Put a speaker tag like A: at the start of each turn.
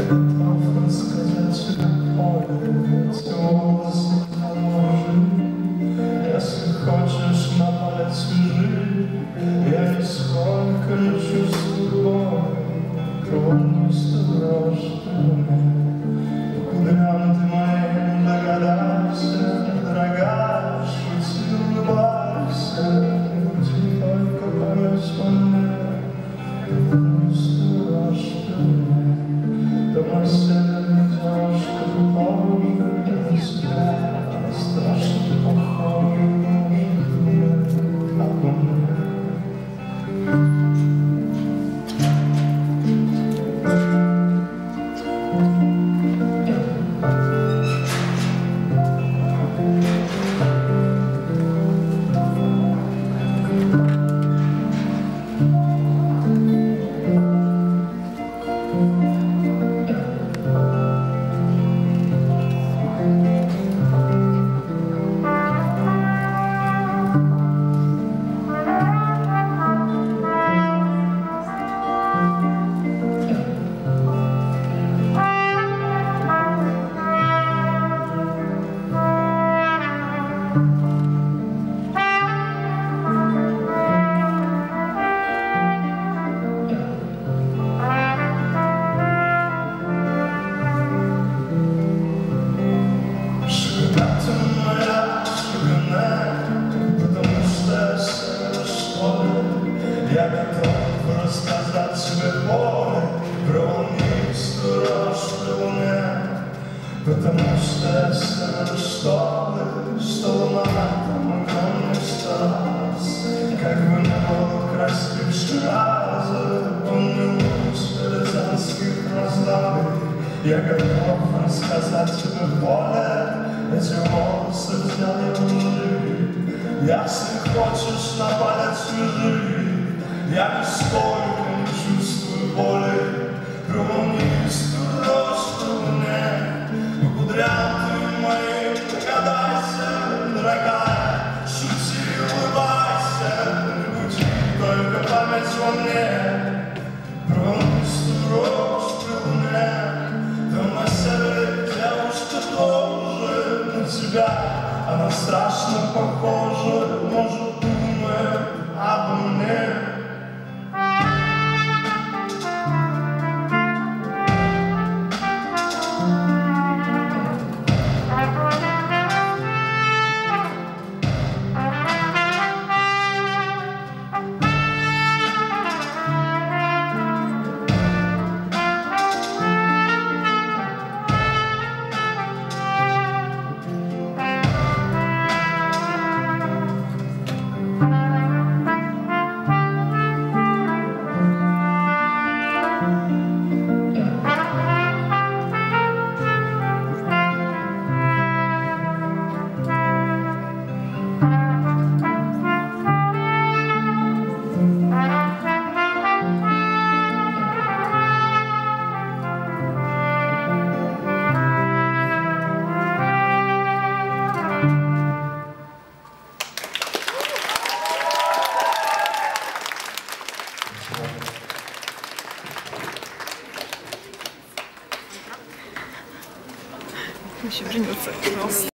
A: готов рассказать поле, тепло положи. Если хочешь на палец лежи, я нисколько не чувствую боли, кровь страшная. Кудрям ты моим догадайся, дорогая, шути, улыбайся, будь только память во мне, кровь страшная. Дома север девушка похожа на тебя, страшно похожа, может, обо мне. Я готов рассказать тебе поле, волнистую раскрыльне, потому что я сам что на там огромный старался, как бы не было красивших раза, помнилось рязанских раздавей. Я готов рассказать тебе поле, эти волосы взял я в лжи. Если хочешь на палец лежи, я нисколько не чувствую боли, волнистую росту мне. По кудрям ты моим догадайся, дорогая, шути, улыбайся, будь только память во мне, волнистую росту мне. Там на севере девушка тоже на тебя, она страшно похожа, может, думает обо мне.
B: Еще вернется, пожалуйста.